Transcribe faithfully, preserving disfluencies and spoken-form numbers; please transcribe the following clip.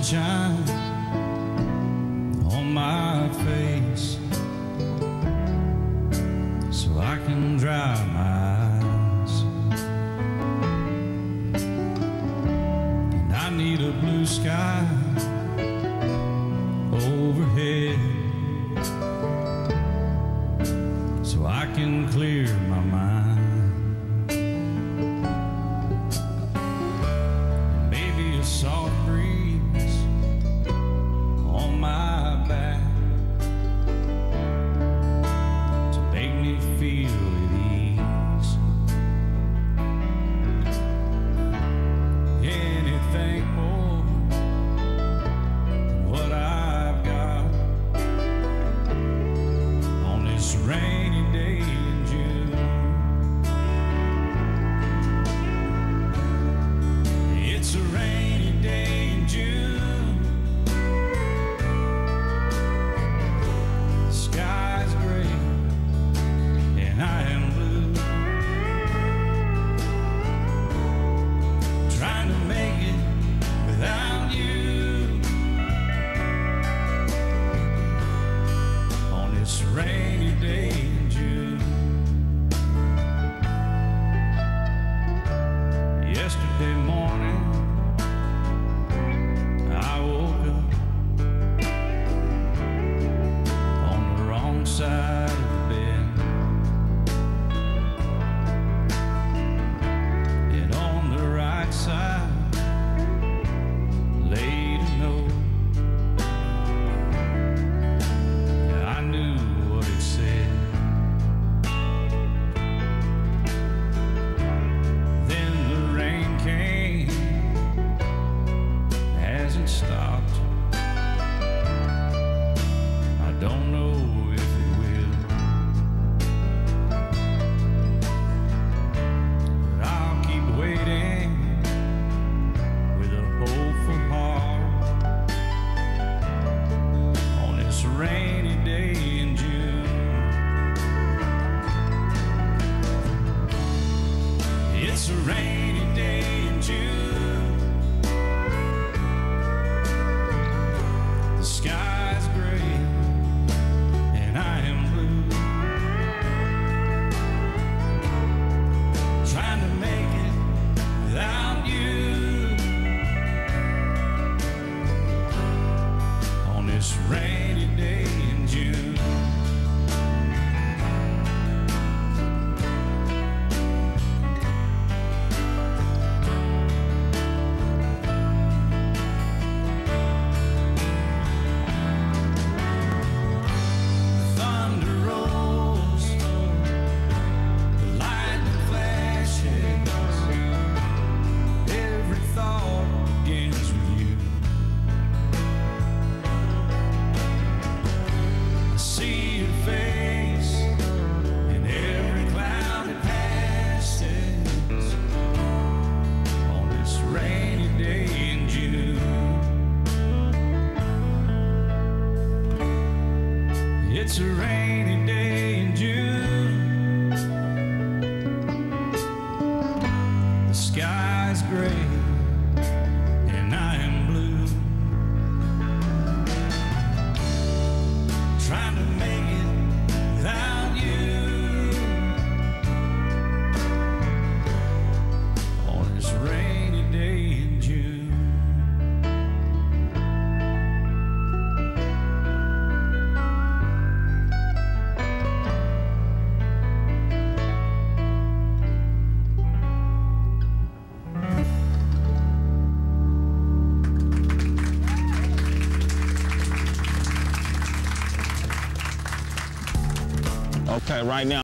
sunshine on my face so I can dry my eyes. And I need a blue sky overhead so I can clear my mind. And maybe a soft breeze on my back to make me feel at ease. Anything more than what I've got on this rainy day in June. It's a rainy day in June. The sky's gray and I am blue, trying to make it without you on this rainy day in June. Yesterday morning I woke up on the wrong side of the bed, and on the right side laid a note. I knew what it said. Then the rain came, hasn't stopped. I don't know if it will, but I'll keep waiting with a hopeful heart on this rainy day in June. It's a rainy day in June. The sky's gray and I am blue, trying to make it without you on this rainy day in June. Thunder rolls, the lightning flashes, every thought begins with you. I see your face in every cloud that passes on this rainy day in June. It's a rainy day in June. The sky's gray and I am blue, trying to make it without you on this rainy day in June. Okay, right now.